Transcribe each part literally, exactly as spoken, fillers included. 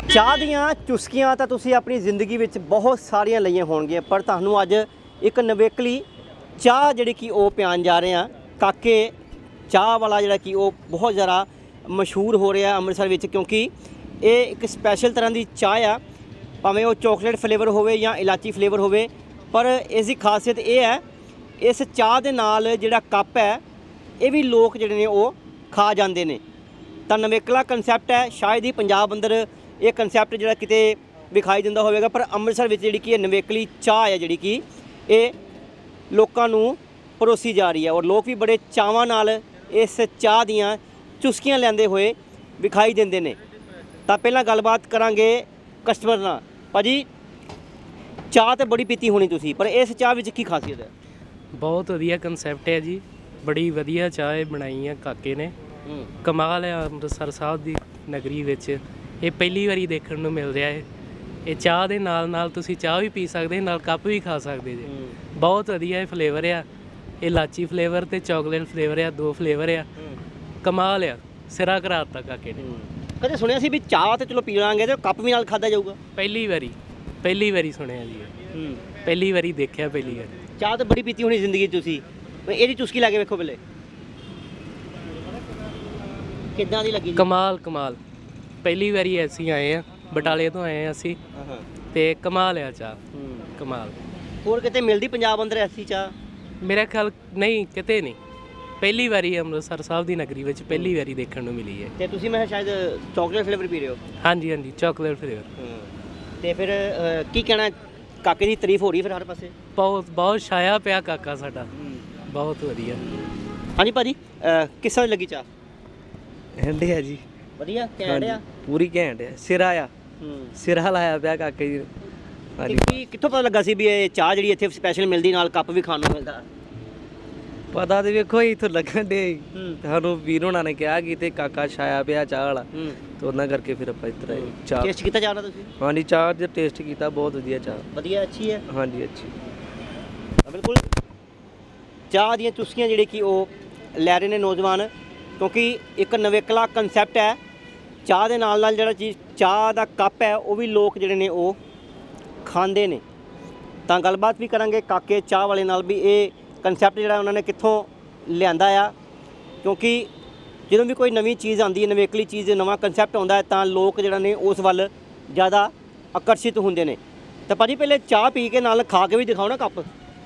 ਚਾਹ ਦੀਆਂ ਚੁਸਕੀਆਂ ਤਾਂ ਤੁਸੀਂ ਆਪਣੀ ਜ਼ਿੰਦਗੀ ਵਿੱਚ ਬਹੁਤ ਸਾਰੀਆਂ ਲਈਆਂ ਹੋਣਗੀਆਂ, ਪਰ ਤੁਹਾਨੂੰ ਅੱਜ ਇੱਕ ਨਵੇਕਲੀ ਚਾਹ ਜਿਹੜੀ ਕਿ ਉਹ ਪਿਆਉਣ ਜਾ ਰਹੇ ਹਾਂ। ਕਾਕੇ ਚਾਹ ਵਾਲਾ ਜਿਹੜਾ ਕਿ ਉਹ ਬਹੁਤ ਜ਼ਿਆਦਾ ਮਸ਼ਹੂਰ ਹੋ ਰਿਹਾ ਅੰਮ੍ਰਿਤਸਰ ਵਿੱਚ, ਕਿਉਂਕਿ ਇਹ ਇੱਕ ਸਪੈਸ਼ਲ ਤਰ੍ਹਾਂ ਦੀ ਚਾਹ ਆ। ਭਾਵੇਂ ਉਹ ਚੋਕਲੇਟ ਫਲੇਵਰ ਹੋਵੇ ਜਾਂ ਇਲਾਚੀ ਫਲੇਵਰ ਹੋਵੇ, ਪਰ ਇਸ ਦੀ ਖਾਸੀਅਤ ਇਹ ਹੈ ਇਸ ਚਾਹ ਦੇ ਨਾਲ ਜਿਹੜਾ ਕੱਪ ਹੈ ਇਹ ਵੀ ਲੋਕ ਜਿਹੜੇ ਨੇ ਉਹ ਖਾ ਜਾਂਦੇ ਨੇ। ਤਾਂ ਨਵੇਕਲਾ ਕਨਸੈਪਟ ਹੈ, ਸ਼ਾਇਦ ਹੀ ਪੰਜਾਬ ਅੰਦਰ ਇਹ ਕਨਸੈਪਟ ਜਿਹੜਾ ਕਿਤੇ ਵਿਖਾਈ ਦਿੰਦਾ ਹੋਵੇਗਾ, ਪਰ ਅੰਮ੍ਰਿਤਸਰ ਵਿੱਚ ਜਿਹੜੀ ਕਿ ਇਹ ਨਵੇਕਲੀ ਚਾਹ ਹੈ ਜਿਹੜੀ ਕਿ ਇਹ ਲੋਕਾਂ ਨੂੰ ਪਰੋਸੀ ਜਾ ਰਹੀ ਹੈ, ਔਰ ਲੋਕ ਵੀ ਬੜੇ ਚਾਵਾਂ ਨਾਲ ਇਸ ਚਾਹ ਦੀਆਂ ਚੁਸਕੀਆਂ ਲੈਂਦੇ ਹੋਏ ਵਿਖਾਈ ਦਿੰਦੇ ਨੇ। ਤਾਂ ਪਹਿਲਾਂ ਗੱਲਬਾਤ ਕਰਾਂਗੇ ਕਸਟਮਰ ਨਾਲ। ਭਾਜੀ, ਚਾਹ ਤਾਂ ਬੜੀ ਪੀਤੀ ਹੋਣੀ ਤੁਸੀਂ, ਪਰ ਇਸ ਚਾਹ ਵਿੱਚ ਕੀ ਖਾਸੀਅਤ ਹੈ? ਬਹੁਤ ਵਧੀਆ ਕਨਸੈਪਟ ਹੈ ਜੀ, ਬੜੀ ਵਧੀਆ ਚਾਹ ਬਣਾਈ ਹੈ ਕਾਕੇ ਨੇ। ਕਮਾਲ ਹੈ ਅੰਮ੍ਰਿਤਸਰ ਸਾਹਿਬ ਦੀ ਨਗਰੀ ਵਿੱਚ ਇਹ ਪਹਿਲੀ ਵਾਰੀ ਦੇਖਣ ਨੂੰ ਮਿਲ ਰਿਹਾ ਹੈ। ਇਹ ਚਾਹ ਦੇ ਨਾਲ ਨਾਲ ਤੁਸੀਂ ਚਾਹ ਵੀ ਪੀ ਸਕਦੇ, ਨਾਲ ਕੱਪ ਵੀ ਖਾ ਸਕਦੇ ਜੀ। ਬਹੁਤ ਵਧੀਆ ਇਹ ਫਲੇਵਰ ਆ, ਇਲਾਚੀ ਫਲੇਵਰ ਤੇ ਚਾਕਲੇਟ ਫਲੇਵਰ ਆ, ਦੋ ਫਲੇਵਰ ਆ। ਕਮਾਲ ਆ, ਸਿਰਾ ਕਰਾ ਦਿੱਤਾ ਕਾਕੇ ਨੇ। ਕਦੇ ਸੁਣਿਆ ਸੀ ਵੀ ਚਾਹ ਤੇ ਚਲੋ ਪੀ ਲਾਂਗੇ ਤੇ ਕੱਪ ਵੀ ਨਾਲ ਖਾਧਾ ਜਾਊਗਾ? ਪਹਿਲੀ ਵਾਰੀ ਪਹਿਲੀ ਵਾਰੀ ਸੁਣਿਆ ਜੀ, ਪਹਿਲੀ ਵਾਰੀ ਦੇਖਿਆ, ਪਹਿਲੀ ਵਾਰੀ। ਚਾਹ ਤਾਂ ਬੜੀ ਪੀਤੀ ਹੋਣੀ ਜ਼ਿੰਦਗੀ 'ਚ ਤੁਸੀਂ, ਇਹਦੀ ਚੁਸਕੀ ਲਾ ਕੇ ਵੇਖੋ ਪਹਿਲੇ ਕਿੱਦਾਂ ਦੀ ਲੱਗੀ? ਕਮਾਲ ਕਮਾਲ, ਪਹਿਲੀ ਵਾਰੀ ਅਸੀਂ ਆਏ ਆ, ਬਟਾਲੇ ਤੋਂ ਆਏ ਆ ਅਸੀਂ, ਤੇ ਕਮਾਲ ਆ ਚਾਹ, ਕਮਾਲ। ਹੋਰ ਕਿਤੇ ਮਿਲਦੀ ਪੰਜਾਬ ਅੰਦਰ ਐਸੀ ਚਾਹ? ਮੇਰਾ ਖਿਆਲ ਨਹੀਂ, ਕਿਤੇ ਨਹੀਂ, ਪਹਿਲੀ ਵਾਰੀ ਅੰਮ੍ਰਿਤਸਰ ਸਾਹਿਬ ਦੀ ਨਗਰੀ ਵਿੱਚ ਪਹਿਲੀ ਵਾਰੀ ਦੇਖਣ ਨੂੰ ਮਿਲੀ ਹੈ। ਤੇ ਤੁਸੀਂ ਮੈਂ ਸ਼ਾਇਦ ਚਾਕਲੇਟ ਫਲੇਵਰ ਪੀ ਰਹੇ ਹੋ? ਹਾਂਜੀ ਹਾਂਜੀ, ਚਾਕਲੇਟ ਫਲੇਵਰ। ਤੇ ਫਿਰ ਕੀ ਕਹਿਣਾ, ਕਾਕੇ ਦੀ ਤਾਰੀਫ ਹੋ ਰਹੀ ਫਿਰ ਹਰ ਪਾਸੇ? ਬਹੁਤ ਬਹੁਤ ਛਾਇਆ ਪਿਆ ਕਾਕਾ ਸਾਡਾ, ਬਹੁਤ ਵਧੀਆ। ਹਾਂਜੀ ਭਾਜੀ, ਕਿਸ ਤਰ੍ਹਾਂ ਲੱਗੀ ਚਾਹ? ਘੈਂਟ ਹੈ ਜੀ, ਵਧੀਆ ਘੈਂਟ ਆ, ਪੂਰੀ ਘੈਂਟ ਹੈ। ਸਿਰਾ ਆ, ਸਿਰਾ ਲਾਇਆ ਪਿਆ ਕਾਕੇ ਜੀ। ਹਾਂਜੀ, ਕਿੱਥੋਂ ਪਤਾ ਲੱਗਾ ਸੀ ਵੀ ਇਹ ਚਾਹ ਜਿਹੜੀ ਇੱਥੇ ਸਪੈਸ਼ਲ ਮਿਲਦੀ, ਨਾਲ ਕੱਪ ਵੀ ਖਾਣ ਨੂੰ ਮਿਲਦਾ? ਪਤਾ ਤੇ ਵੇਖੋ ਇੱਥੋਂ ਲੱਗਣ ਦੇ ਸਾਨੂੰ ਵੀਰ ਹੋਣਾ ਨੇ ਕਿਹਾ ਕਿ ਤੇ ਕਾਕਾ ਛਾਇਆ ਪਿਆ ਚਾਹ ਵਾਲਾ, ਤੇ ਉਹਨਾਂ ਕਰਕੇ ਫਿਰ ਆਪਾਂ ਇੱਧਰ ਆਏ। ਚਾਹ ਟੇਸਟ ਕੀਤਾ ਚਾਹ ਦਾ ਤੁਸੀਂ? ਹਾਂਜੀ, ਚਾਹ ਦਾ ਟੇਸਟ ਕੀਤਾ, ਬਹੁਤ ਵਧੀਆ ਚਾਹ। ਵਧੀਆ, ਅੱਛੀ ਹੈ? ਹਾਂਜੀ, ਅੱਛੀ। ਬਿਲਕੁਲ, ਚਾਹ ਦੀਆਂ ਚੁਸਕੀਆਂ ਜਿਹੜੇ ਕਿ ਉਹ ਲੈ ਰਹੇ ਨੇ ਨੌਜਵਾਨ, ਕਿਉਂਕਿ ਇੱਕ ਨਵੇਕਲਾ ਕਨਸੈਪਟ ਹੈ। ਚਾਹ ਦੇ ਨਾਲ ਨਾਲ ਜਿਹੜਾ ਚੀਜ਼ ਚਾਹ ਦਾ ਕੱਪ ਹੈ ਉਹ ਵੀ ਲੋਕ ਜਿਹੜੇ ਨੇ ਉਹ ਖਾਂਦੇ ਨੇ। ਤਾਂ ਗੱਲਬਾਤ ਵੀ ਕਰਾਂਗੇ ਕਾਕੇ ਚਾਹ ਵਾਲੇ ਨਾਲ ਵੀ ਇਹ ਕਨਸੈਪਟ ਜਿਹੜਾ ਉਹਨਾਂ ਨੇ ਕਿੱਥੋਂ ਲਿਆਂਦਾ ਆ, ਕਿਉਂਕਿ ਜਦੋਂ ਵੀ ਕੋਈ ਨਵੀਂ ਚੀਜ਼ ਆਉਂਦੀ ਹੈ, ਨਵੇਕਲੀ ਚੀਜ਼, ਨਵਾਂ ਕਨਸੈਪਟ ਆਉਂਦਾ ਹੈ, ਤਾਂ ਲੋਕ ਜਿਹੜਾ ਨੇ ਉਸ ਵੱਲ ਜ਼ਿਆਦਾ ਆਕਰਸ਼ਿਤ ਹੁੰਦੇ ਨੇ। ਤਾਂ ਭਾਜੀ ਪਹਿਲੇ ਚਾਹ ਪੀ ਕੇ ਨਾਲ ਖਾ ਕੇ ਵੀ ਦਿਖਾਓ ਨਾ ਕੱਪ,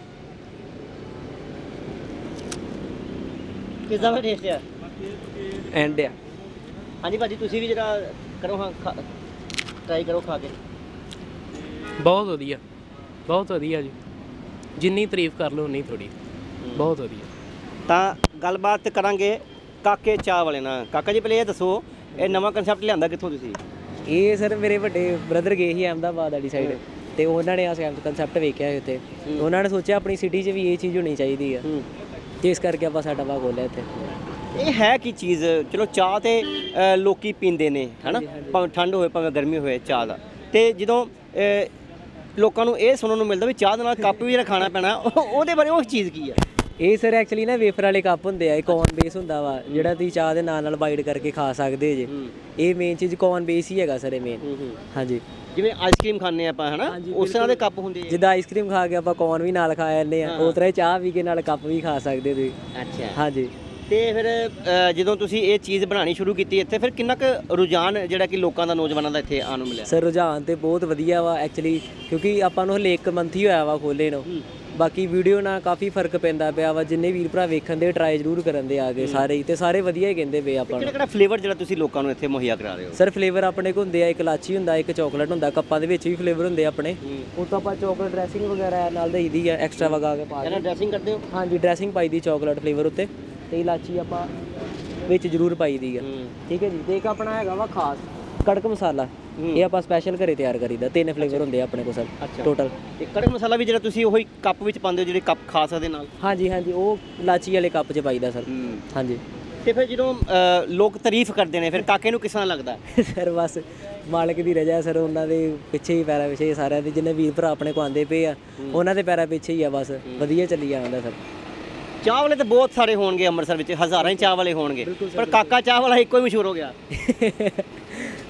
ਕਿੱਦਾਂ ਦਾ ਟੇਸਟ ਆ? ਐਂਡ ਆ। ਹਾਂਜੀ ਭਾਜੀ, ਤੁਸੀਂ ਵੀ ਜਿਹੜਾ ਕਰੋ, ਹਾਂ ਟਰਾਈ ਕਰੋ ਖਾ ਕੇ। ਬਹੁਤ ਵਧੀਆ, ਬਹੁਤ ਵਧੀਆ ਜੀ, ਜਿੰਨੀ ਤਾਰੀਫ ਕਰ ਲਓ ਉਨੀ ਥੋੜੀ, ਬਹੁਤ ਵਧੀਆ। ਤਾਂ ਗੱਲਬਾਤ ਕਰਾਂਗੇ ਕਾਕੇ ਚਾਹ ਵਾਲੇ ਨਾਲ। ਕਾਕਾ ਜੀ ਪਹਿਲੇ ਇਹ ਦੱਸੋ, ਇਹ ਨਵਾਂ ਕਨਸੈਪਟ ਲਿਆਂਦਾ ਕਿੱਥੋਂ ਤੁਸੀਂ? ਇਹ ਸਰ ਮੇਰੇ ਵੱਡੇ ਬ੍ਰਦਰ ਗਏ ਸੀ ਅਹਿਮਦਾਬਾਦ ਵਾਲੀ ਸਾਈਡ, ਤੇ ਉਹਨਾਂ ਨੇ ਆ ਕਨਸੈਪਟ ਵੇਖਿਆ ਉੱਥੇ, ਉਹਨਾਂ ਨੇ ਸੋਚਿਆ ਆਪਣੀ ਸਿਟੀ 'ਚ ਵੀ ਇਹ ਚੀਜ਼ ਹੋਣੀ ਚਾਹੀਦੀ ਆ, ਤੇ ਇਸ ਕਰਕੇ ਆਪਾਂ ਸਾਡਾ ਬਾਗ ਖੋਲ੍ਹਿਆ ਇੱਥੇ। ਇਹ ਹੈ ਕੀ ਚੀਜ਼? ਚਲੋ ਚਾਹ ਤੇ ਲੋਕੀ ਪੀਂਦੇ ਨੇ ਹੈ ਨਾ, ਭਾਵੇਂ ਠੰਡ ਹੋਵੇ ਭਾਵੇਂ ਗਰਮੀ ਹੋਵੇ ਚਾਹ ਦਾ, ਤੇ ਜਦੋਂ ਲੋਕਾਂ ਨੂੰ ਇਹ ਸੁਣਨ ਨੂੰ ਮਿਲਦਾ ਵੀ ਚਾਹ ਦੇ ਨਾਲ ਕੱਪ ਵੀ ਜਿਹੜਾ ਖਾਣਾ ਪੈਣਾ, ਉਹਦੇ ਬਾਰੇ ਉਹ ਚੀਜ਼ ਕੀ ਆ? ਇਹ ਸਰ ਐਕਚੁਅਲੀ ਨਾ ਵੇਫਰ ਵਾਲੇ ਕੱਪ ਹੁੰਦੇ ਆ, ਇਹ ਕੌਰਨ ਬੇਸ ਹੁੰਦਾ ਵਾ, ਜਿਹੜਾ ਤੁਸੀਂ ਚਾਹ ਦੇ ਨਾਲ ਨਾਲ ਬਾਈਟ ਕਰਕੇ ਖਾ ਸਕਦੇ ਜੇ। ਇਹ ਮੇਨ ਚੀਜ਼ ਕੌਰਨ ਬੇਸ ਹੀ ਹੈਗਾ ਸਰ, ਇਹ ਮੇਨ। ਹਾਂਜੀ, ਜਿਵੇਂ ਆਈਸਕ੍ਰੀਮ ਖਾਂਦੇ ਆਪਾਂ ਹੈ ਨਾ, ਉਸ ਤਰ੍ਹਾਂ ਦੇ ਕੱਪ ਹੁੰਦੇ ਆ। ਜਿੱਦਾਂ ਆਈਸਕ੍ਰੀਮ ਖਾ ਕੇ ਆਪਾਂ ਕੌਰਨ ਵੀ ਨਾਲ ਖਾ ਜਾਂਦੇ ਆ, ਉਸ ਤਰ੍ਹਾਂ ਚਾਹ ਪੀ ਕੇ ਨਾਲ ਕੱਪ ਵੀ ਖਾ ਸਕਦੇ ਤੁਸੀਂ। ਅੱਛਾ, ਹਾਂਜੀ। ਤੇ ਫਿਰ ਜਦੋਂ ਤੁਸੀਂ ਇਹ ਚੀਜ਼ ਬਣਾਉਣੀ ਸ਼ੁਰੂ ਕੀਤੀ ਇੱਥੇ, ਫਿਰ ਕਿੰਨਾ ਕੁ ਰੁਝਾਨ ਜਿਹੜਾ ਕਿ ਲੋਕਾਂ ਦਾ, ਨੌਜਵਾਨਾਂ ਦਾ ਇੱਥੇ ਆਉਣ ਨੂੰ ਮਿਲਿਆ? ਸਰ ਰੁਝਾਨ ਤੇ ਬਹੁਤ ਵਧੀਆ ਵਾ ਐਕਚੁਅਲੀ, ਕਿਉਂਕਿ ਆਪਾਂ ਨੂੰ ਹਲੇ ਇੱਕ ਮੰਥ ਹੀ ਹੋਇਆ ਵਾ ਖੋਲ੍ਹੇ ਨੂੰ। ਬਾਕੀ ਵੀਡੀਓ ਨਾਲ ਕਾਫੀ ਫਰਕ ਪੈਂਦਾ ਪਿਆ ਵਾ, ਜਿੰਨੇ ਵੀਰ ਭਰਾ ਵੇਖਣ ਦੇ ਟਰਾਈ ਜ਼ਰੂਰ ਕਰਨ ਦੇ ਆ ਗਏ ਸਾਰੇ ਹੀ, ਤੇ ਸਾਰੇ ਵਧੀਆ ਹੀ ਕਹਿੰਦੇ ਪਏ ਆਪਾਂ ਨੂੰ। ਕਿਹੜਾ ਫਲੇਵਰ ਜਿਹੜਾ ਤੁਸੀਂ ਲੋਕਾਂ ਨੂੰ ਇੱਥੇ ਮੁਹੱਈਆ ਕਰਾ ਰਹੇ ਹੋ? ਸਰ ਫਲੇਵਰ ਆਪਣੇ ਕੋਲ ਹੁੰਦੇ ਆ, ਇੱਕ ਇਲਾਚੀ ਹੁੰਦਾ, ਇੱਕ ਚਾਕਲੇਟ ਹੁੰਦਾ, ਕੱਪਾਂ ਦੇ ਵਿੱਚ ਵੀ ਫਲੇਵਰ ਹੁੰਦੇ ਆਪਣੇ। ਉਹ ਤਾਂ ਆਪਾਂ ਚਾਕਲੇਟ ਡਰੈਸਿੰਗ ਵਗੈਰਾ ਨਾਲ ਦਈਦੀ ਆ, ਐਕਸਟਰਾ ਵਗਾ ਕੇ ਪਾ ਕੇ। ਡਰੈਸਿੰਗ ਕਰਦੇ ਹੋ? ਹਾਂਜੀ, ਡਰੈਸਿੰਗ ਪਾਈ ਦੀ ਚਾਕਲੇਟ ਫਲੇਵਰ ਉੱਤੇ, ਤੇ ਇਲਾਚੀ ਆਪਾਂ ਵਿੱਚ ਜ਼ਰੂਰ ਪਾਈ ਦੀ ਆ। ਠੀਕ ਹੈ ਜੀ। ਤੇ ਇੱਕ ਆਪਣਾ ਹੈਗਾ ਵਾ ਖਾਸ ਕੜਕ ਮਸਾਲਾ, ਇਹ ਆਪਾਂ ਸਪੈਸ਼ਲ ਘਰੇ ਤਿਆਰ ਕਰੀਦਾ। ਤਿੰਨ ਫਲੇਵਰ ਹੁੰਦੇ ਆ ਆਪਣੇ ਕੋਲ ਸਰ ਟੋਟਲ। ਤੇ ਕੜਕ ਮਸਾਲਾ ਵੀ ਜਿਹੜਾ ਤੁਸੀਂ ਉਹੀ ਕੱਪ ਵਿੱਚ ਪਾਉਂਦੇ ਹੋ, ਜਿਹੜੇ ਕੱਪ ਖਾ ਸਕਦੇ ਨਾਲ? ਹਾਂਜੀ ਹਾਂਜੀ, ਉਹ ਇਲਾਚੀ ਵਾਲੇ ਕੱਪ 'ਚ ਪਾਈਦਾ ਸਰ। ਹਾਂਜੀ। ਤੇ ਫਿਰ ਜਦੋਂ ਲੋਕ ਤਾਰੀਫ ਕਰਦੇ ਨੇ, ਫਿਰ ਕਾਕੇ ਨੂੰ ਕਿਸ ਤਰ੍ਹਾਂ ਲੱਗਦਾ? ਸਰ ਬਸ ਮਾਲਕ ਦੀ ਰਜਾ ਸਰ, ਉਹਨਾਂ ਦੇ ਪਿੱਛੇ ਹੀ, ਪੈਰਾਂ ਪਿੱਛੇ ਹੀ ਸਾਰਿਆਂ ਦੇ, ਜਿੰਨੇ ਵੀਰ ਭਰਾ ਆਪਣੇ ਕੋਲ ਆਉਂਦੇ ਪਏ ਆ, ਉਹਨਾਂ ਦੇ ਪੈਰਾਂ ਪਿੱਛੇ ਹੀ ਆ, ਬਸ ਵਧੀਆ ਚੱਲੀ ਜਾਂਦਾ ਸਰ। ਚਾਹ ਵਾਲੇ ਤਾਂ ਬਹੁਤ ਸਾਰੇ ਹੋਣਗੇ ਅੰਮ੍ਰਿਤਸਰ ਵਿੱਚ, ਹਜ਼ਾਰਾਂ ਹੀ ਚਾਹ ਵਾਲੇ ਹੋਣਗੇ, ਪਰ ਕਾਕਾ ਚਾਹ ਵਾਲਾ ਇੱਕੋ ਹੀ ਮਸ਼ਹੂਰ ਹੋ ਗਿਆ।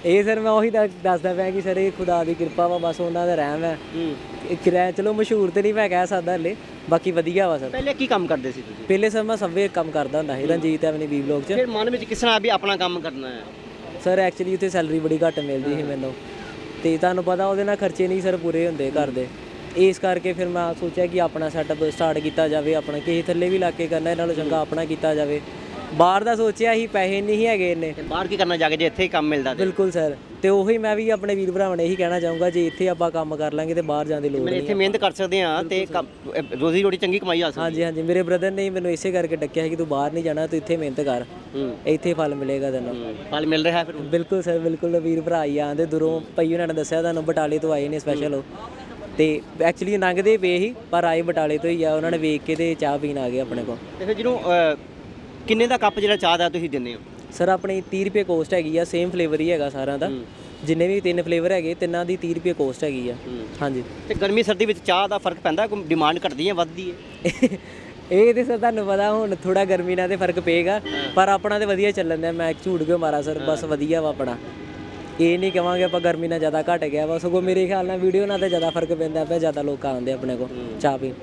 ਇਹ ਸਰ ਮੈਂ ਉਹੀ ਤਾਂ ਦੱਸਦਾ ਪਿਆ ਕਿ ਸਰ ਇਹ ਖੁਦਾ ਦੀ ਕਿਰਪਾ ਵਾ, ਬਸ ਉਹਨਾਂ ਦਾ ਰਹਿਮ ਹੈ। ਕਿਰਾਇਆ ਚਲੋ ਮਸ਼ਹੂਰ ਤੇ ਨਹੀਂ ਮੈਂ ਕਹਿ ਸਕਦਾ ਹਲੇ, ਬਾਕੀ ਵਧੀਆ ਵਾ ਸਰ। ਪਹਿਲੇ ਕੀ ਕੰਮ ਕਰਦੇ ਸੀ ਤੁਸੀਂ? ਪਹਿਲੇ ਸਰ ਮੈਂ ਸਬਵੇ ਕੰਮ ਕਰਦਾ ਹੁੰਦਾ ਸੀ ਰਣਜੀਤ ਐਵਨੀ ਬੀ ਬਲੋਕ 'ਚ। ਫਿਰ ਮਨ ਵਿੱਚ ਕਿਸ ਤਰ੍ਹਾਂ ਵੀ ਆਪਣਾ ਕੰਮ ਕਰਨਾ ਹੈ? ਸਰ ਐਕਚੁਅਲੀ ਉੱਥੇ ਸੈਲਰੀ ਬੜੀ ਘੱਟ ਮਿਲਦੀ ਸੀ ਮੈਨੂੰ, ਤੇ ਤੁਹਾਨੂੰ ਪਤਾ ਉਹਦੇ ਨਾਲ ਖਰਚੇ ਨਹੀਂ ਸਰ ਪੂਰੇ ਹੁੰਦੇ ਘਰ ਦੇ, ਇਸ ਕਰਕੇ ਫਿਰ ਮੈਂ ਸੋਚਿਆ ਕਿ ਆਪਣਾ ਸੈਟਅਪ ਸਟਾਰਟ ਕੀਤਾ ਜਾਵੇ, ਆਪਣਾ ਕਿਸੇ ਥੱਲੇ ਵੀ ਲਾ ਕੇ ਕਰਨਾ ਇਹ ਨਾਲੋਂ ਚੰਗਾ ਆਪਣਾ ਕੀਤਾ ਜਾਵੇ। ਬਾਹਰ ਦਾ ਸੋਚਿਆ ਸੀ, ਪੈਸੇ ਨਹੀਂ ਹੈਗੇ ਇੰਨੇ। ਬਾਹਰ ਕੀ ਕਰਨਾ ਜਾ ਕੇ ਜੇ ਇੱਥੇ ਹੀ ਕੰਮ ਮਿਲਦਾ? ਬਿਲਕੁਲ ਸਰ, ਤੇ ਉਹੀ ਮੈਂ ਵੀ ਆਪਣੇ ਵੀਰ ਭਰਾਵਾਂ ਨੇ ਇਹੀ ਕਹਿਣਾ ਚਾਹੂੰਗਾ, ਜੇ ਇੱਥੇ ਆਪਾਂ ਕੰਮ ਕਰ ਲਾਂਗੇ ਤੇ ਬਾਹਰ ਜਾਣ ਦੀ ਲੋੜ ਨਹੀਂ। ਇੱਥੇ ਮਿਹਨਤ ਕਰ ਸਕਦੇ ਹਾਂ ਤੇ ਰੋਜ਼ੀ ਰੋਟੀ ਚੰਗੀ ਕਮਾਈ ਆ ਸਕਦੀ। ਹਾਂਜੀ ਹਾਂਜੀ, ਮੇਰੇ ਬ੍ਰਦਰ ਨੇ ਮੈਨੂੰ ਇਸੇ ਕਰਕੇ ਡੱਕਿਆ ਸੀ ਕਿ ਤੂੰ ਬਾਹਰ ਨਹੀਂ ਜਾਣਾ, ਤੂੰ ਇੱਥੇ ਮਿਹਨਤ ਕਰ, ਇੱਥੇ ਫਲ ਮਿਲੇਗਾ ਤੈਨੂੰ। ਫਲ ਮਿਲ ਰਿਹਾ ਫਿਰ? ਬਿਲਕੁਲ ਸਰ, ਬਿਲਕੁਲ। ਵੀਰ ਭਰਾ ਹੀ ਆਉਂਦੇ ਦੂਰੋਂ, ਭਾਈ ਉਹਨਾਂ ਨੇ ਦੱਸਿਆ ਤੁਹਾਨੂੰ ਬਟਾਲੇ ਤੋਂ ਆਏ ਨੇ ਸਪੈਸ਼ਲ, ਤੇ ਐਕਚੁਅਲੀ ਲੰਘਦੇ ਪਏ ਸੀ ਪਰ ਆਏ ਬਟਾਲੇ ਤੋਂ ਹੀ ਆ, ਉਹਨਾਂ ਨੇ ਵੇਖ ਕੇ ਤੇ ਚਾਹ ਪੀਣ ਆ ਗਏ ਆਪਣੇ ਕੋਲ। ਤੇ ਫਿਰ ਜਿਹਨੂੰ ਕਿੰਨੇ ਦਾ ਕੱਪ ਜਿਹੜਾ ਚਾਹ ਦਾ ਤੁਸੀਂ ਦਿੰਦੇ ਹੋ? ਸਰ ਆਪਣੀ ਤੀਹ ਰੁਪਏ ਕੋਸਟ ਹੈਗੀ ਆ, ਸੇਮ ਫਲੇਵਰ ਹੀ ਹੈਗਾ ਸਾਰਿਆਂ ਦਾ, ਜਿੰਨੇ ਵੀ ਤਿੰਨ ਫਲੇਵਰ ਹੈਗੇ ਤਿੰਨਾਂ ਦੀ ਤੀਹ ਰੁਪਏ ਕੋਸਟ ਹੈਗੀ ਆ। ਹਾਂਜੀ। ਤੇ ਗਰਮੀ ਸਰਦੀ ਵਿੱਚ ਚਾਹ ਦਾ ਫਰਕ ਪੈਂਦਾ? ਕੋਈ ਡਿਮਾਂਡ ਘਟਦੀ ਹੈ ਵੱਧਦੀ ਹੈ? ਇਹ ਤੇ ਸਰ ਤੁਹਾਨੂੰ ਪਤਾ ਹੁਣ ਥੋੜਾ ਗਰਮੀ ਨਾਲ ਤੇ ਫਰਕ ਪਏਗਾ, ਪਰ ਆਪਣਾ ਤੇ ਵਧੀਆ ਚੱਲਣ ਦਿਆ, ਮੈਂ ਝੂਠ ਕਿਉਂ ਮਾਰਾ ਸਰ, ਬਸ ਵਧੀਆ ਵਾ ਆਪਣਾ। ਇਹ ਨਹੀਂ ਕਹਾਂਗੇ ਆਪਾਂ ਗਰਮੀ ਨਾਲ ਜ਼ਿਆਦਾ ਘਟ ਗਿਆ ਵਾ, ਸਗੋਂ ਮੇਰੇ ਖਿਆਲ ਨਾਲ ਵੀਡੀਓ ਨਾਲ ਤਾਂ ਜ਼ਿਆਦਾ ਫਰਕ ਪੈਂਦਾ ਪਿਆ, ਜ਼ਿਆਦਾ ਲੋਕ ਆਉਂਦੇ ਆਪਣੇ ਕੋਲ ਚਾਹ ਪੀਣ।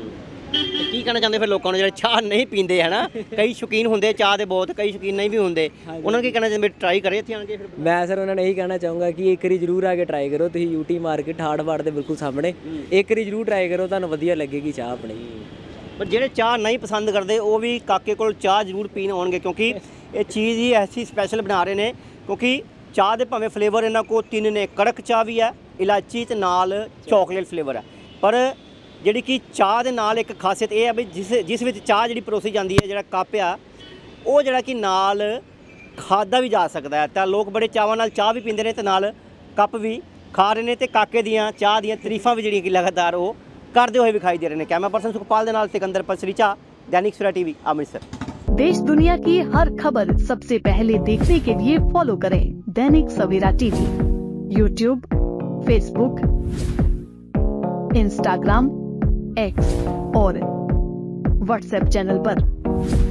ਕੀ ਕਹਿਣਾ ਚਾਹੁੰਦੇ ਫਿਰ ਲੋਕਾਂ ਨੂੰ ਜਿਹੜੇ ਚਾਹ ਨਹੀਂ ਪੀਂਦੇ, ਹੈ ਨਾ? ਕਈ ਸ਼ੌਕੀਨ ਹੁੰਦੇ ਚਾਹ ਦੇ ਬਹੁਤ, ਕਈ ਸ਼ੌਕੀਨ ਨਹੀਂ ਵੀ ਹੁੰਦੇ, ਉਹਨਾਂ ਨੂੰ ਕੀ ਕਹਿਣਾ ਚਾਹੁੰਦੇ? ਟਰਾਈ ਕਰੇ ਇੱਥੇ ਆਣ ਕੇ ਫਿਰ? ਮੈਂ ਸਰ ਉਹਨਾਂ ਨੇ ਇਹੀ ਕਹਿਣਾ ਚਾਹੂੰਗਾ ਕਿ ਇੱਕ ਵਾਰੀ ਜ਼ਰੂਰ ਆ ਕੇ ਟਰਾਈ ਕਰੋ, ਤੁਸੀਂ ਯੂਟੀ ਮਾਰਕੀਟ ਹਾੜਵਾੜ ਦੇ ਬਿਲਕੁਲ ਸਾਹਮਣੇ, ਇੱਕ ਵਾਰੀ ਜ਼ਰੂਰ ਟਰਾਈ ਕਰੋ, ਤੁਹਾਨੂੰ ਵਧੀਆ ਲੱਗੇਗੀ ਚਾਹ ਆਪਣੀ। ਪਰ ਜਿਹੜੇ ਚਾਹ ਨਹੀਂ ਪਸੰਦ ਕਰਦੇ ਉਹ ਵੀ ਕਾਕੇ ਕੋਲ ਚਾਹ ਜ਼ਰੂਰ ਪੀਣ ਆਉਣਗੇ, ਕਿਉਂਕਿ ਇਹ ਚੀਜ਼ ਹੀ ਐਸੀ ਸਪੈਸ਼ਲ ਬਣਾ ਰਹੇ ਨੇ। ਕਿਉਂਕਿ ਚਾਹ ਦੇ ਭਾਵੇਂ ਫਲੇਵਰ ਇਹਨਾਂ ਕੋਲ ਤਿੰਨ ਨੇ, ਕੜਕ ਚਾਹ ਵੀ ਹੈ, ਇਲਾਚੀ ਤੇ ਨਾਲ ਚੋਕਲੇਟ ਫਲੇਵਰ ਹੈ, ਪਰ ਜਿਹੜੀ ਕਿ ਚਾਹ ਦੇ ਨਾਲ ਇੱਕ ਖਾਸੀਅਤ ਇਹ ਹੈ ਵੀ ਜਿਸ ਜਿਸ ਵਿੱਚ ਚਾਹ ਜਿਹੜੀ ਪਰੋਸੀ ਜਾਂਦੀ ਹੈ, ਜਿਹੜਾ ਕੱਪ ਆ ਉਹ ਜਿਹੜਾ ਕਿ ਨਾਲ ਖਾਦਾ ਵੀ ਜਾ ਸਕਦਾ ਹੈ, ਤਾਂ ਲੋਕ ਬੜੇ ਚਾਵਾਂ ਨਾਲ ਚਾਹ ਵੀ ਪੀਂਦੇ ਨੇ ਤੇ ਨਾਲ ਕੱਪ ਵੀ ਖਾ ਰਹੇ ਨੇ, ਤੇ ਕਾਕੇ ਦੀਆਂ ਚਾਹ ਦੀਆਂ ਤਾਰੀਫਾਂ ਵੀ ਜਿਹੜੀਆਂ ਕਿ ਲਗਾਤਾਰ ਉਹ ਕਰਦੇ ਹੋਏ ਵਿਖਾਈ ਦੇ ਰਹੇ ਨੇ। कैमरा पर्सन सुखपाल के नाल सिकंदर पसरीचा, दैनिक सवेरा टीवी, अमृतसर। देश दुनिया की हर खबर सबसे पहले देखने के लिए फॉलो करें Dainik Savera TV, YouTube, Facebook, Instagram, X और व्हाट्सएप चैनल पर।